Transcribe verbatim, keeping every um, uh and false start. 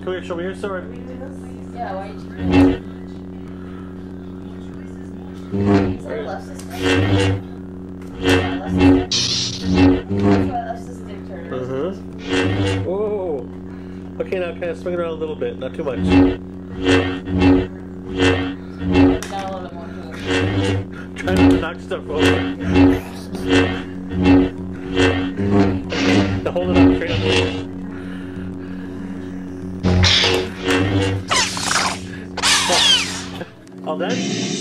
Come here, show me your sword. Yeah, why are you doing that? Is that a left stick? Yeah, left stick. That's why left stick turns. Mm-hmm. Whoa. Okay, now kind of swing it around a little bit, not too much. Now a little bit more too. Try not to knock stuff over. Now hold it up straight up. All done?